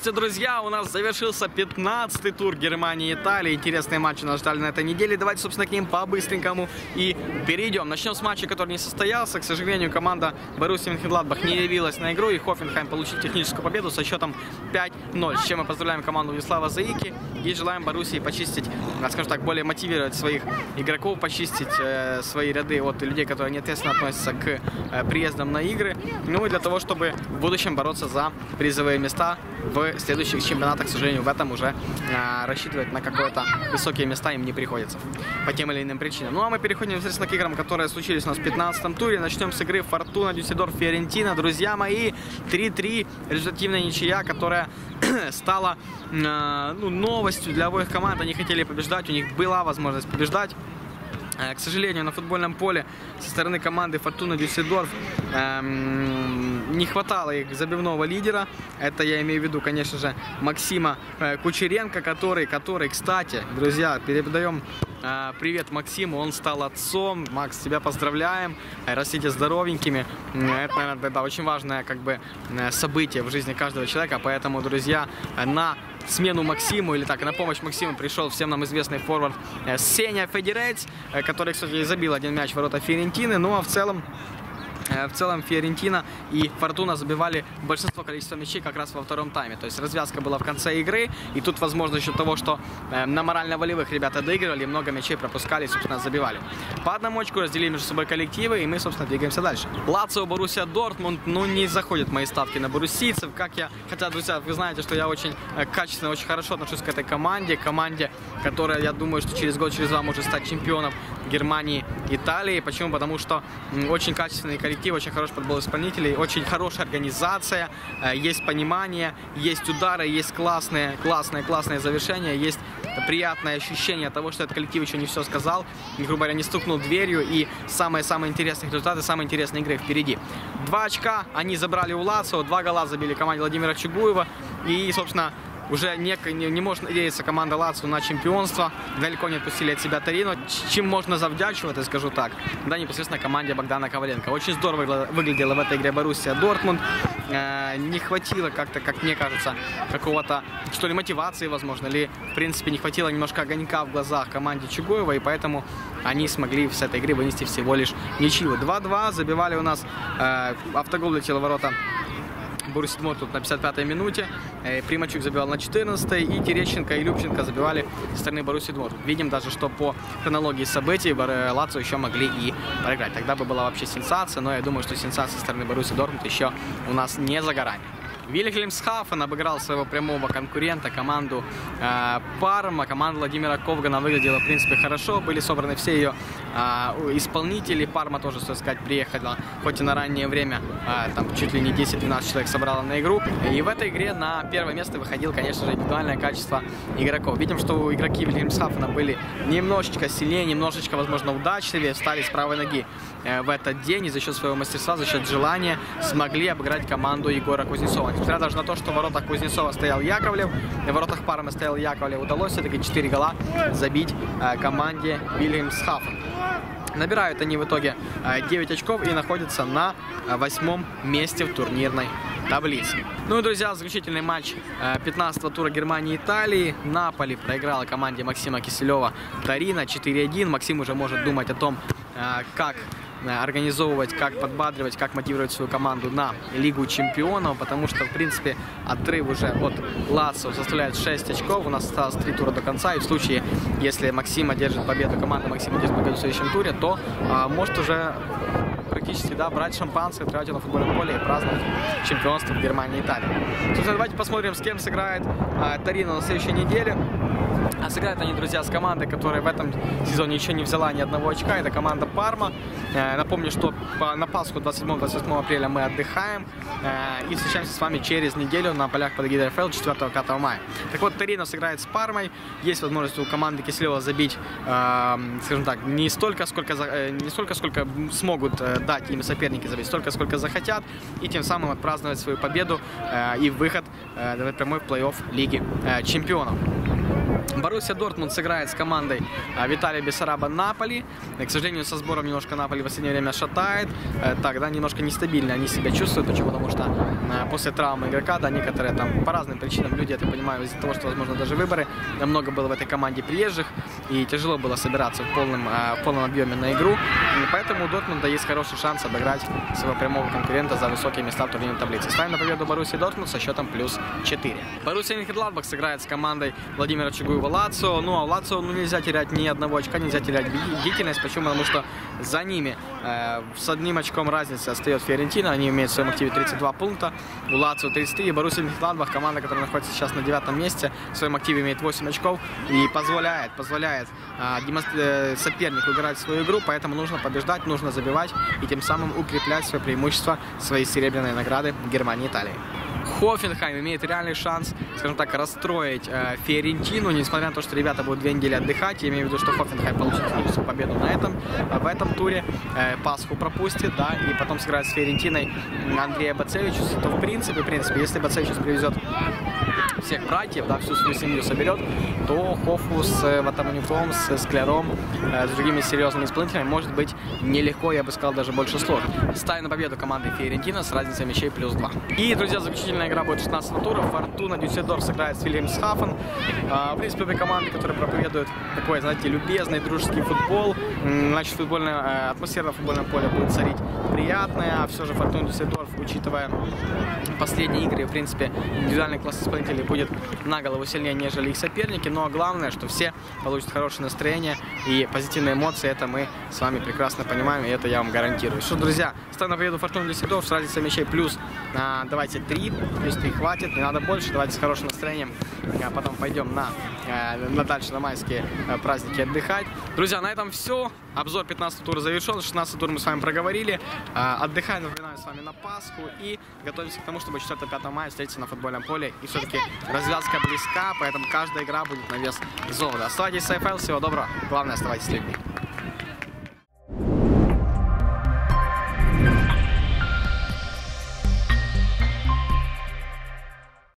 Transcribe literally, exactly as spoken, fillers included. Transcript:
Здравствуйте, друзья! У нас завершился пятнадцатый тур Германии и Италии. Интересные матчи нас ждали на этой неделе. Давайте, собственно, к ним по-быстренькому и перейдем. Начнем с матча, который не состоялся. К сожалению, команда Боруссия Мönchengladbach не явилась на игру, и Хофенхайм получил техническую победу со счетом пять ноль. С чем мы поздравляем команду Владислава Заики и желаем Боруссии почистить, скажем так, более мотивировать своих игроков, почистить э, свои ряды от людей, которые неответственно относятся к э, приездам на игры. Ну и для того, чтобы в будущем бороться за призовые места в следующих чемпионатах. К сожалению, в этом уже э, рассчитывать на какое-то высокие места им не приходится по тем или иным причинам. Ну а мы переходим непосредственно к играм, которые случились у нас в пятнадцатом туре. Начнем с игры Фортуна Дюссельдорф Фиорентина. Друзья мои, три-три, результативная ничья, которая стала э, ну, новостью для обоих команд. Они хотели побеждать, у них была возможность побеждать. К сожалению, на футбольном поле со стороны команды Фортуна Дюссельдорф эм, не хватало их забивного лидера. Это я имею в виду, конечно же, Максима э, Кучеренко, который, который, кстати, друзья, передаем э, привет Максиму. Он стал отцом. Макс, тебя поздравляем. Растите здоровенькими. Это, наверное, да, очень важное как бы событие в жизни каждого человека. Поэтому, друзья, на смену Максиму, или так, на помощь Максиму пришел всем нам известный форвард Сеня Федерец, который, кстати, забил один мяч в ворота Фиорентины. Ну а в целом В целом Фиорентина и Фортуна забивали большинство количества мячей как раз во втором тайме. То есть развязка была в конце игры. И тут, возможно, за счет того, что э, на морально-волевых ребята доигрывали, много мячей пропускали и, собственно, забивали. По одному очку разделили между собой коллективы, и мы, собственно, двигаемся дальше. Лацио, Боруссия Дортмунд. Ну, не заходят мои ставки на боруссийцев. Как я... Хотя, друзья, вы знаете, что я очень э, качественно, очень хорошо отношусь к этой команде. Команде, которая, я думаю, что через год, через два может стать чемпионом Германии, Италии. Почему? Потому что м, очень качественный коллектив, очень хороший подбор исполнителей, очень хорошая организация, есть понимание, есть удары, есть классные, классные, классные завершения, есть приятное ощущение того, что этот коллектив еще не все сказал, грубо говоря, не стукнул дверью, и самые-самые интересные результаты, самые интересные игры впереди. Два очка они забрали у Лацио, два гола забили команде Владимира Чугуева, и, собственно, уже не, не, не может надеяться команда Лацио на чемпионство. Далеко не отпустили от себя Торино. Чем можно завдячивать, я скажу так, да, непосредственно команде Богдана Коваленко. Очень здорово выглядела в этой игре Боруссия Дортмунд. Э, не хватило как-то, как мне кажется, какого-то, что ли, мотивации, возможно, или, в принципе, не хватило немножко огонька в глазах команде Чугуева, и поэтому они смогли с этой игры вынести всего лишь ничью. два-два забивали у нас, э, автогол летел в ворота Боруссия Дортмунд тут на пятьдесят пятой минуте, Примачук забивал на четырнадцатой, и Терещенко и Любченко забивали со стороны Боруссии Дортмунд. Видим даже, что по хронологии событий Лацио еще могли и проиграть. Тогда бы была вообще сенсация, но я думаю, что сенсация со стороны Боруссии Дортмунд еще у нас не за горами. Вильхельмсхафен обыграл своего прямого конкурента, команду э, Парма. Команда Владимира Ковгана выглядела, в принципе, хорошо. Были собраны все ее э, исполнители. Парма тоже, так сказать, приехала, хоть и на раннее время, э, там чуть ли не десять-двенадцать человек собрала на игру. И в этой игре на первое место выходил, конечно же, индивидуальное качество игроков. Видим, что игроки Вильхельмсхафена были немножечко сильнее, немножечко, возможно, удачливее, встали с правой ноги э, в этот день и за счет своего мастерства, за счет желания смогли обыграть команду Егора Кузнецова. Несмотря даже на то, что в воротах Кузнецова стоял Яковлев, в воротах Пармы стоял Яковлев, удалось все-таки четыре гола забить э, команде Вильхельмсхафен. Набирают они в итоге э, девять очков и находятся на э, восьмом месте в турнирной таблице. Ну и, друзья, заключительный матч э, пятнадцатого тура Германии и Италии. Наполи проиграла команде Максима Киселева Торино четыре один. Максим уже может думать о том, э, как организовывать, как подбадривать, как мотивировать свою команду на Лигу чемпионов, потому что, в принципе, отрыв уже от Лацио составляет шесть очков. У нас осталось три тура до конца, и в случае, если Максим одержит победу, команда Максима одержит победу в следующем туре, то а, может уже практически, да, брать шампанское, открывать на футбольном поле и праздновать чемпионство в Германии и Италии. Собственно, давайте посмотрим, с кем сыграет а, Торино на следующей неделе. А сыграют они, друзья, с командой, которая в этом сезоне еще не взяла ни одного очка. Это команда Парма. Э, напомню, что по, на Пасху двадцать седьмого-двадцать восьмого апреля мы отдыхаем. Э, и встречаемся с вами через неделю на полях под эгидой эр эф эл четвёртого-пятого мая. Так вот, Торино сыграет с Пармой. Есть возможность у команды Киселева забить, э, скажем так, не столько, сколько, э, не столько, сколько смогут э, дать им соперники забить, столько, сколько захотят. И тем самым отпраздновать свою победу э, и выход э, прямой в плей-офф Лиги э, чемпионов. Боруссия Дортмунд сыграет с командой Виталия Бессараба Наполи. К сожалению, со сбором немножко Наполи в последнее время шатает. Так, да, немножко нестабильно они себя чувствуют. Почему? Потому что после травмы игрока, да, некоторые там по разным причинам люди, я так понимаю, из-за того, что, возможно, даже выборы, много было в этой команде приезжих, и тяжело было собираться в полном, в полном объеме на игру. И поэтому у Дортмунда есть хороший шанс обыграть своего прямого конкурента за высокие места в турнирной таблице. Ставим на победу Боруссии Дортмунд со счетом плюс четыре. Боруссия Мönchengladbach сыграет с командой Владимира Чугуева Лацио. Ну, а Лацио ну, нельзя терять ни одного очка, нельзя терять бдительность. Почему? Потому что за ними э, с одним очком разницы остается Фиорентина. Они имеют в своем активе тридцать два пункта. У Лацио тридцать три. И Боруссия Мönchengladbach, команда, которая находится сейчас на девятом месте, в своем активе имеет восемь очков. И позволяет, позволяет э, демонстр... э, сопернику играть в свою игру. Поэтому нужно побеждать, нужно забивать. И тем самым укреплять свое преимущество, свои серебряные награды Германии и Италии. Хофенхайм имеет реальный шанс, скажем так, расстроить э, Фиорентину, несмотря на то, что ребята будут две недели отдыхать. Я имею в виду, что Хофенхайм получит всю победу на этом, в этом туре, э, Пасху пропустит, да, и потом сыграет с Фиорентиной Андрея Бацевичуса. То в принципе, в принципе, если Бацевичус привезет всех братьев, да, всю свою семью соберет, то Хофу с Ватаманюком, с Скляром, э, с другими серьезными исполнителями может быть нелегко, я бы сказал, даже больше сложно. Ставим на победу команды Фиорентина с разницей мячей плюс два. И, друзья, заключительная игра будет шестнадцатого тура. Фортуна Дюссельдорф сыграет с Вильгельмсхафен. В принципе, обе команды, которые проповедуют такой, знаете, любезный, дружеский футбол. Значит, футбольная атмосфера на футбольном поле будет царить приятная. А все же Фортуна Дюссельдорф, учитывая последние игры, в принципе, индивидуальный класс исполнителей будет на голову сильнее, нежели их соперники. Но главное, что все получат хорошее настроение и позитивные эмоции. Это мы с вами прекрасно понимаем, и это я вам гарантирую. Что, друзья, ставим на победу Фортуна Дюссельдорф с разницей мячей плюс, а, давайте три. Плюс три хватит, не надо больше. Давайте с хорошим настроением а потом пойдем на, на дальше на майские праздники отдыхать. Друзья, на этом все. Обзор пятнадцатого тура завершен. шестнадцатый тур мы с вами проговорили. Отдыхаем, напоминаю, с вами на Пасху. И готовимся к тому, чтобы четвёртого-пятого мая встретиться на футбольном поле. И все-таки развязка близка, поэтому каждая игра будет на вес золота. Оставайтесь с АФЛ. Всего доброго. Главное, оставайтесь с людьми.